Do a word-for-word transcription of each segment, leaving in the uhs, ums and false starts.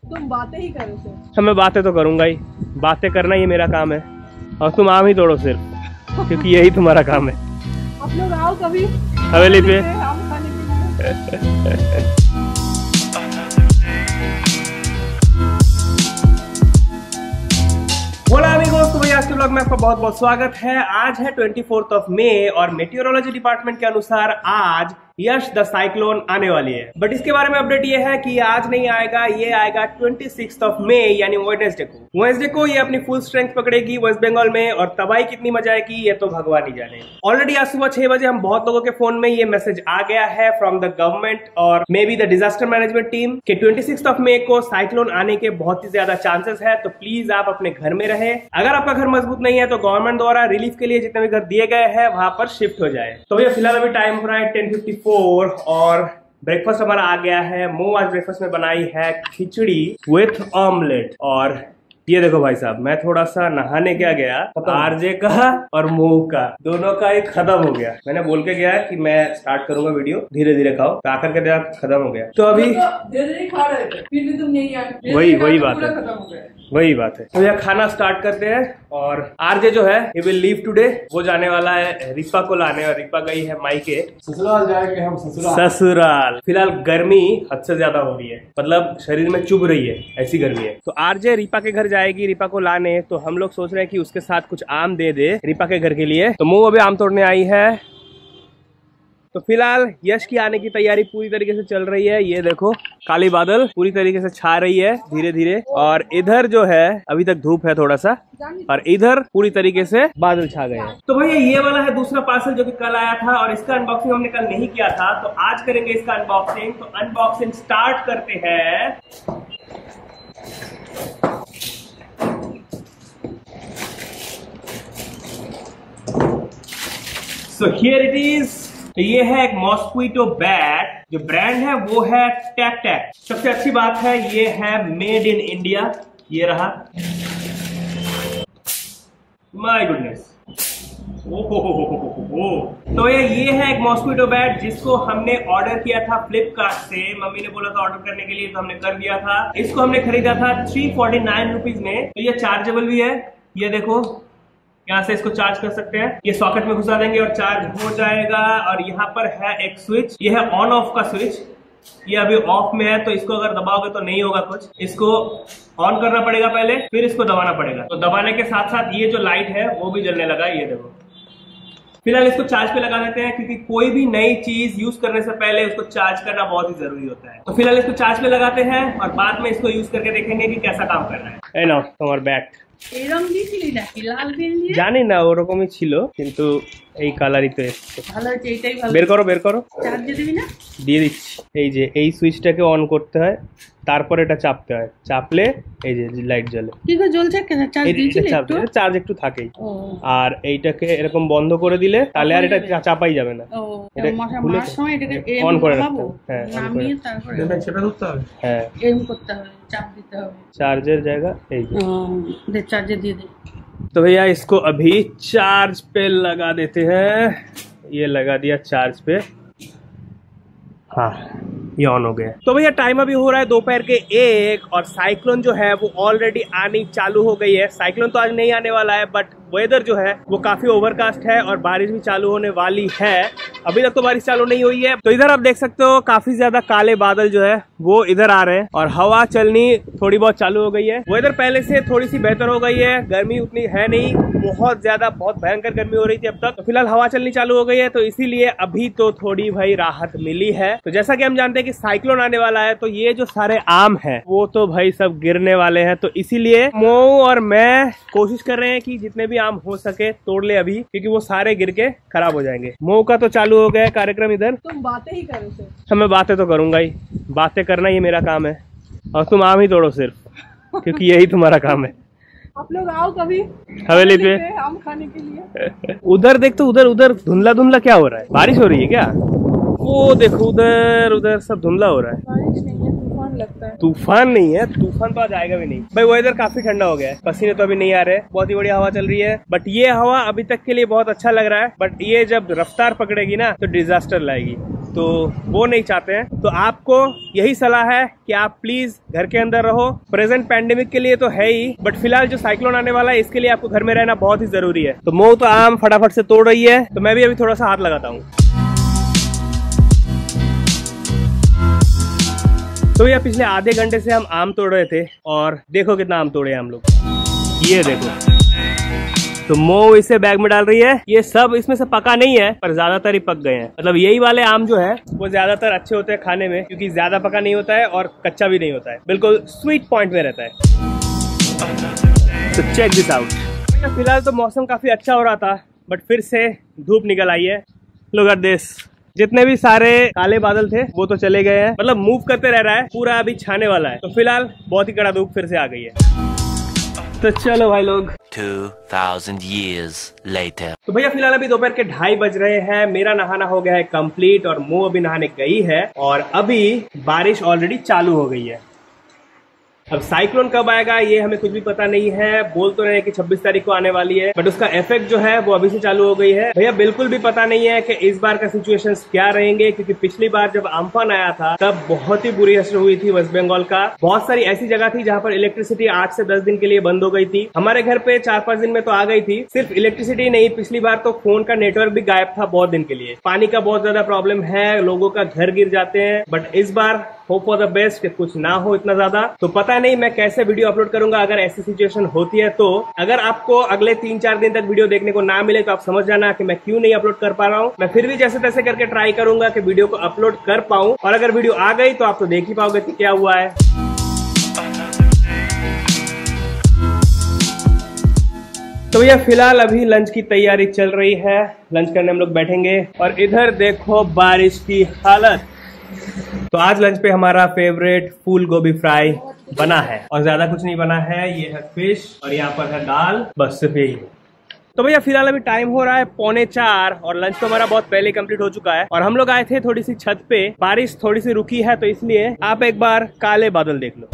तुम बातें ही करो सिर्फ। हाँ मैं बातें तो करूंगा ही, बातें करना ही मेरा काम है। और तुम आम ही तोड़ो सिर्फ, क्योंकि यही तुम्हारा काम है। आप लोग आओ कभी हवेली पे। आम खाने के लिए। बोला अमीगोस, तो भैया आज के ब्लॉग में आपका बहुत बहुत स्वागत है। आज है ट्वेंटी फोर्थ ऑफ मई और मेटीओरोलॉजी डिपार्टमेंट के अनुसार आज यश द साइक्लोन आने वाली है। बट इसके बारे में अपडेट ये है कि आज नहीं आएगा, ये आएगा ट्वेंटी सिक्स्थ ऑफ मई यानी वेडनेसडे को। वेडनेसडे को ये अपनी फुल स्ट्रेंथ पकड़ेगी वेस्ट बंगाल में और तबाही कितनी मचाएगी ये तो भगवान ही जाने। ऑलरेडी आज सुबह छह बजे हम बहुत लोगों के फोन में ये मैसेज आ गया है फ्रॉम द गवर्नमेंट और maybe the disaster management team कि ट्वेंटी सिक्स्थ ऑफ मई को साइक्लोन आने के बहुत ही ज्यादा चांसेस है। तो प्लीज आप अपने घर में रहे। अगर आपका घर मजबूत नहीं है तो गवर्नमेंट द्वारा रिलीफ के लिए जितने भी घर दिए गए हैं वहां पर शिफ्ट हो जाए। तो भैया फिलहाल अभी टाइम हो रहा है टेन फिफ्टी फोर और ब्रेकफास्ट हमारा आ गया है। मो आज ब्रेकफास्ट में बनाई है खिचड़ी विथ ऑमलेट। और ये देखो भाई साहब, मैं थोड़ा सा नहाने क्या गया, आरजे का और मोह का दोनों का एक खत्म हो गया। मैंने बोल के गया कि मैं स्टार्ट करूंगा वीडियो, धीरे धीरे खाओ, तो आकर के खत्म हो गया। तो अभी धीरे खा रहे थे, फिर भी तुम नहीं आए। वही वही बात है, वही बात है। तो यह खाना स्टार्ट करते हैं। और आरजे जो है ये विल लीव टुडे, वो जाने वाला है रिपा को लाने और रिपा गई है मायके, ससुराल जाएंगे हम ससुराल। ससुराल। फिलहाल गर्मी हद से ज्यादा हो रही है, मतलब शरीर में चुभ रही है, ऐसी गर्मी है। तो आरजे रिपा के घर जाएगी रिपा को लाने। तो हम लोग सोच रहे हैं कि उसके साथ कुछ आम दे दे रिपा के घर के लिए। तो मुँह अभी आम तोड़ने आई है। तो फिलहाल यश की आने की तैयारी पूरी तरीके से चल रही है। ये देखो काली बादल पूरी तरीके से छा रही है धीरे धीरे। और इधर जो है अभी तक धूप है थोड़ा सा, और इधर पूरी तरीके से बादल छा गए हैं। तो भैया ये वाला है दूसरा पार्सल जो कि कल आया था और इसका अनबॉक्सिंग हमने कल नहीं किया था, तो आज करेंगे इसका अनबॉक्सिंग। तो अनबॉक्सिंग स्टार्ट करते हैं। So here it is. तो ये है एक मॉस्क्वीटो बैट, जो ब्रांड है वो है टैक टैक। सबसे अच्छी बात है ये है मेड इन इंडिया। ये रहा, माय गुडनेस। ओहो। तो ये ये है एक मॉस्क्वीटो बैट जिसको हमने ऑर्डर किया था फ्लिपकार्ट से। मम्मी ने बोला था ऑर्डर करने के लिए, तो हमने कर दिया था। इसको हमने खरीदा था थ्री फोर्टी नाइन रुपीज में। तो ये चार्जेबल भी है, ये देखो यहाँ से इसको चार्ज कर सकते हैं। ये सॉकेट में घुसा देंगे और चार्ज हो जाएगा। और यहाँ पर है एक स्विच, ये है ऑन ऑफ का स्विच। ये अभी ऑफ में है, तो इसको अगर दबाओगे तो नहीं होगा कुछ। इसको ऑन करना पड़ेगा पहले, फिर इसको दबाना पड़ेगा। तो दबाने के साथ साथ ये जो लाइट है वो भी जलने लगा, ये देखो। फिलहाल इसको चार्ज पे लगा देते हैं, क्योंकि कोई भी नई चीज यूज करने से पहले उसको चार्ज करना बहुत ही जरूरी होता है। तो फिलहाल इसको चार्ज पे लगाते हैं और बाद में इसको यूज करके देखेंगे कि कैसा काम कर रहा है। नाउ তোমার ব্যাট এরকম দিছিলি নাকি লাল পেন দিয়ে? জানি না ওরকমই ছিল, কিন্তু এই কালারই তো এসছে। ভালো হচ্ছে, এটাই ভালো। বের করো বের করো, চার্জ দিয়ে দিবি না? দিয়ে দিচ্ছি। এই যে এই সুইচটাকে অন করতে হয়, তারপর এটা চাপতে হয়, চাপলে এই যে লাইট জ্বলে। কি করে জ্বলছে কেন? চার্জ দিয়েছিলি একটু? চার্জ একটু থাকেই। আর এইটাকে এরকম বন্ধ করে দিলে তাহলে আর এটা চাপাই যাবে না। ও এটা মারার সময় এটাকে অন করে রাখতে হবে। হ্যাঁ, নামিয়ে তারপরে এটা চেপে ধরতে হবে। হ্যাঁ, এম করতে হবে, চাপ দিতে হবে। চার্জের জায়গা এই যে। दे चार्जर दिए दे। तो भैया इसको अभी चार्ज पे लगा देते हैं। ये लगा दिया चार्ज पे, हाँ ये ऑन हो गया। तो भैया टाइम अभी हो रहा है दोपहर के एक और साइक्लोन जो है वो ऑलरेडी आनी चालू हो गई है। साइक्लोन तो आज नहीं आने वाला है, बट वेदर जो है वो काफी ओवरकास्ट है और बारिश भी चालू होने वाली है। अभी तक तो बारिश चालू नहीं हुई है। तो इधर आप देख सकते हो काफी ज्यादा काले बादल जो है वो इधर आ रहे हैं और हवा चलनी थोड़ी बहुत चालू हो गई है। वेदर पहले से थोड़ी सी बेहतर हो गई है, गर्मी उतनी है नहीं, बहुत ज्यादा बहुत भयंकर गर्मी हो रही थी अब तक। तो फिलहाल हवा चलनी चालू हो गई है, तो इसीलिए अभी तो थोड़ी भाई राहत मिली है। तो जैसा कि हम जानते हैं कि साइक्लोन आने वाला है, तो ये जो सारे आम है वो तो भाई सब गिरने वाले हैं। तो इसीलिए मो और मैं कोशिश कर रहे हैं कि जितने भी आम हो सके तोड़ ले अभी, क्योंकि वो सारे गिर के खराब हो जाएंगे। मो का तो चालू हो गया कार्यक्रम इधर। तुम बातें ही करो सिर्फ। हाँ मैं बातें तो करूंगा ही, बातें करना ही मेरा काम है। और तुम आम ही तोड़ो सिर्फ, क्योंकि यही तुम्हारा काम है। आप लोग आओ कभी हवेली पे आम खाने के लिए। उधर देख, तो उधर उधर धुंधला धुंधला क्या हो रहा है? बारिश हो रही है क्या? वो देखो उधर उधर सब धुंधला हो रहा है। बारिश नहीं है, तूफान लगता है। तूफान नहीं है, तूफान तो आज आएगा भी नहीं भाई। वेदर काफी ठंडा हो गया है, पसीने तो अभी नहीं आ रहे, बहुत ही बढ़िया हवा चल रही है। बट ये हवा अभी तक के लिए बहुत अच्छा लग रहा है, बट ये जब रफ्तार पकड़ेगी ना तो डिजास्टर लाएगी। तो वो नहीं चाहते हैं। तो आपको यही सलाह है कि आप प्लीज घर के अंदर रहो। प्रेजेंट पैंडेमिक के लिए तो है ही, बट फिलहाल जो साइक्लोन आने वाला है इसके लिए आपको घर में रहना बहुत ही जरूरी है। तो मो तो आम फटाफट से तोड़ रही है, तो मैं भी अभी थोड़ा सा हाथ लगाता हूँ। तो भैया पिछले आधे घंटे से हम आम तोड़ रहे थे और देखो कितना आम तोड़े हम लोग, ये देखो। तो मो इसे बैग में डाल रही है। ये सब इसमें से पका नहीं है पर ज्यादातर ही पक गए हैं। मतलब यही वाले आम जो है वो ज्यादातर अच्छे होते हैं खाने में, क्योंकि ज्यादा पका नहीं होता है और कच्चा भी नहीं होता है, बिल्कुल स्वीट पॉइंट में रहता है। तो चेक दिस आउट। फिलहाल तो मौसम काफी अच्छा हो रहा था, बट फिर से धूप निकल आई है। Look at this. जितने भी सारे काले बादल थे वो तो चले गए हैं, मतलब मूव करते रह रहा है, पूरा अभी छाने वाला है। तो फिलहाल बहुत ही कड़ा धूप फिर से आ गई है। तो चलो भाई लोग, two thousand years later. तो भैया फिलहाल अभी दोपहर के ढाई बज रहे हैं। मेरा नहाना हो गया है कंप्लीट और मो अभी नहाने गई है और अभी बारिश ऑलरेडी चालू हो गई है। अब साइक्लोन कब आएगा ये हमें कुछ भी पता नहीं है। बोल तो रहे हैं कि छब्बीस तारीख को आने वाली है, बट उसका इफेक्ट जो है वो अभी से चालू हो गई है। भैया बिल्कुल भी पता नहीं है कि इस बार का सिचुएशंस क्या रहेंगे, क्योंकि पिछली बार जब अम्फान आया था तब बहुत ही बुरी असर हुई थी वेस्ट बंगाल का। बहुत सारी ऐसी जगह थी जहाँ पर इलेक्ट्रिसिटी आठ से दस दिन के लिए बंद हो गई थी। हमारे घर पे चार पांच दिन में तो आ गई थी। सिर्फ इलेक्ट्रिसिटी नहीं, पिछली बार तो फोन का नेटवर्क भी गायब था बहुत दिन के लिए। पानी का बहुत ज्यादा प्रॉब्लम है, लोगों का घर गिर जाते हैं। बट इस बार होप फॉर द बेस्ट कि कुछ ना हो इतना ज्यादा। तो पता नहीं मैं कैसे वीडियो अपलोड करूंगा अगर ऐसी सिचुएशन होती है। तो अगर आपको अगले तीन चार दिन तक वीडियो देखने को ना मिले तो आप समझ जाना कि मैं क्यों नहीं अपलोड कर पा रहा हूं। मैं फिर भी जैसे तैसे करके ट्राई करूंगा कि वीडियो को अपलोड कर पाऊं, और अगर वीडियो आ गई तो आप तो देख ही पाओगे कि क्या हुआ है। तो भैया फिलहाल अभी लंच की तैयारी चल रही है, लंच करने हम लोग बैठेंगे। और इधर देखो बारिश की हालत। तो आज लंच पे हमारा फेवरेट फूल गोभी फ्राई बना है और ज्यादा कुछ नहीं बना है। ये है फिश और यहाँ पर है दाल, बस सिर्फ यही। तो भैया फिलहाल अभी टाइम हो रहा है पौने चार और लंच तो हमारा बहुत पहले कंप्लीट हो चुका है। और हम लोग आए थे थोड़ी सी छत पे, बारिश थोड़ी सी रुकी है तो इसलिए आप एक बार काले बादल देख लो।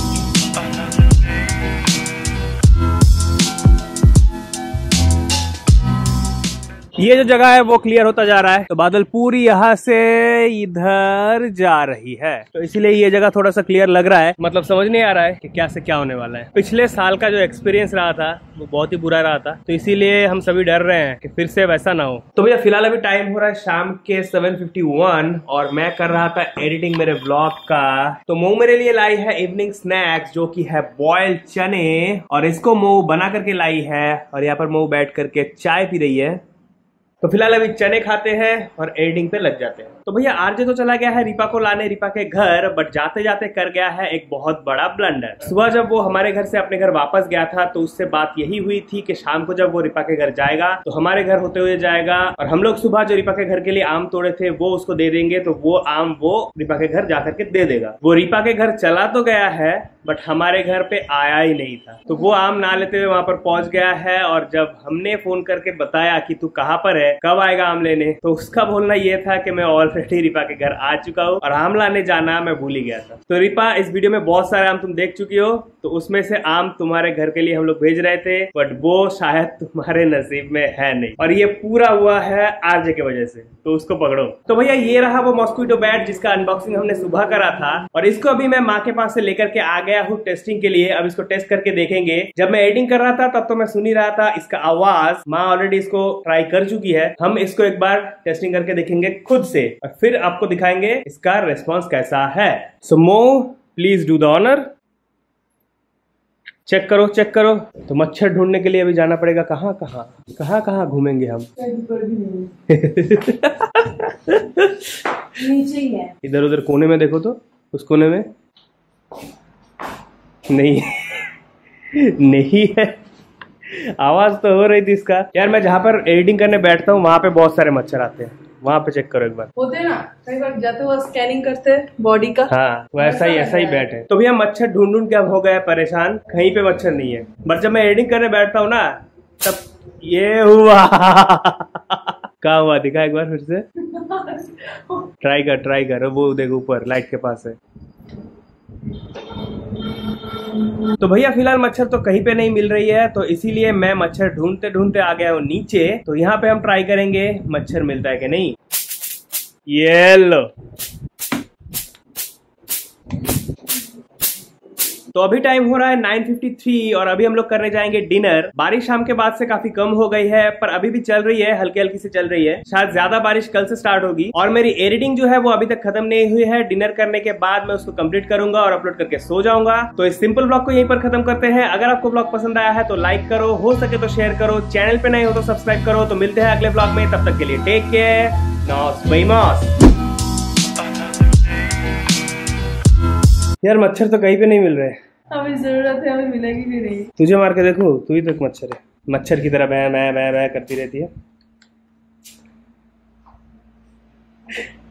ये जो जगह है वो क्लियर होता जा रहा है, तो बादल पूरी यहाँ से इधर जा रही है, तो इसीलिए ये जगह थोड़ा सा क्लियर लग रहा है। मतलब समझ नहीं आ रहा है कि क्या से क्या होने वाला है। पिछले साल का जो एक्सपीरियंस रहा था वो बहुत ही बुरा रहा था, तो इसीलिए हम सभी डर रहे हैं कि फिर से वैसा ना हो। तो भैया फिलहाल अभी टाइम हो रहा है शाम के सेवन फिफ्टी वन और मैं कर रहा था एडिटिंग मेरे ब्लॉग का। तो मो मेरे लिए लाई है इवनिंग स्नैक्स जो की है बॉइल्ड चने, और इसको मो बना करके लाई है और यहाँ पर मो बैठ करके चाय पी रही है। तो फिलहाल अभी चने खाते हैं और एडिटिंग पे लग जाते हैं। तो भैया आरजे तो चला गया है रीपा को लाने रीपा के घर, बट जाते जाते कर गया है एक बहुत बड़ा ब्लंडर। सुबह जब वो हमारे घर से अपने घर वापस गया था तो उससे बात यही हुई थी कि शाम को जब वो रीपा के घर जाएगा तो हमारे घर होते हुए जाएगा, और हम लोग सुबह जो रीपा के घर के लिए आम तोड़े थे वो उसको दे देंगे, तो वो आम वो रीपा के घर जाकर के दे देगा। वो रीपा के घर चला तो गया है बट हमारे घर पे आया ही नहीं था, तो वो आम ना लेते हुए वहां पर पहुंच गया है। और जब हमने फोन करके बताया कि तू कहाँ पर है, कब आएगा आम लेने, तो उसका बोलना ये था कि मैं ऑलरेडी रीपा के घर आ चुका हूँ और आम लाने जाना मैं भूल ही गया था। तो रीपा इस वीडियो में बहुत सारे आम तुम देख चुकी हो, तो उसमें से आम तुम्हारे घर के लिए हम लोग भेज रहे थे, बट वो शायद तुम्हारे नसीब में है नहीं, और ये पूरा हुआ है आरजे की वजह से, तो उसको पकड़ो। तो भैया ये रहा वो मॉस्क्वीटो बैट जिसका अनबॉक्सिंग हमने सुबह करा था, और इसको अभी मैं माँ के पास से लेकर के आ गया हूँ टेस्टिंग के लिए। अब इसको टेस्ट करके देखेंगे। जब मैं एडिटिंग कर रहा था तब तो मैं सुन ही रहा था इसका आवाज, माँ ऑलरेडी इसको ट्राई कर चुकी है। हम इसको एक बार टेस्टिंग करके देखेंगे खुद से और फिर आपको दिखाएंगे इसका रिस्पॉन्स कैसा है। सो मो please do the honour. Check करो चेक करो। तो मच्छर ढूंढने के लिए अभी जाना पड़ेगा। कहाँ कहाँ कहाँ कहाँ घूमेंगे हम? नीचे ही है। इधर उधर कोने में देखो तो, उस कोने में नहीं नहीं है। आवाज तो हो रही थी इसका। यार मैं जहाँ पर एडिटिंग करने बैठता हूँ वहां पे बहुत सारे मच्छर आते हैं, वहां पे चेक करो एक बार। होते हैं ना कई बार जाते हुए स्कैनिंग करते बॉडी का। हाँ वैसा ही ऐसा ही बैठ है। तो भैया मच्छर ढूंढ ढूंढ के अब हो गया परेशान, कहीं पे मच्छर नहीं है। बट जब मैं एडिटिंग करने बैठता हूँ ना तब ये हुआ। क्या हुआ दिखा एक बार फिर से। ट्राई कर ट्राई कर। वो देखो ऊपर लाइट के पास है। तो भैया फिलहाल मच्छर तो कहीं पे नहीं मिल रही है, तो इसीलिए मैं मच्छर ढूंढते ढूंढते आ गया हूँ नीचे। तो यहाँ पे हम ट्राई करेंगे मच्छर मिलता है कि नहीं। ये लो। तो अभी टाइम हो रहा है नाइन फिफ्टी थ्री और अभी हम लोग करने जाएंगे डिनर। बारिश शाम के बाद से काफी कम हो गई है, पर अभी भी चल रही है, हल्की हल्की से चल रही है। शायद ज्यादा बारिश कल से स्टार्ट होगी। और मेरी एडिटिंग जो है वो अभी तक खत्म नहीं हुई है। डिनर करने के बाद मैं उसको कंप्लीट करूंगा और अपलोड करके सो जाऊंगा। तो इस सिंपल ब्लॉग को यहीं पर खत्म करते हैं। अगर आपको ब्लॉग पसंद आया है तो लाइक करो, हो सके तो शेयर करो, चैनल पे नए हो तो सब्सक्राइब करो। तो मिलते हैं अगले ब्लॉग में, तब तक के लिए टेक केयर, नॉस वेमोस। यार मच्छर तो कहीं पे नहीं मिल रहे। हमें जरूरत है, हमें मिलेगी भी नहीं। तुझे मार के देखो, तू ही तो एक मच्छर है। मच्छर की तरह बै बै बै बै करती रहती है।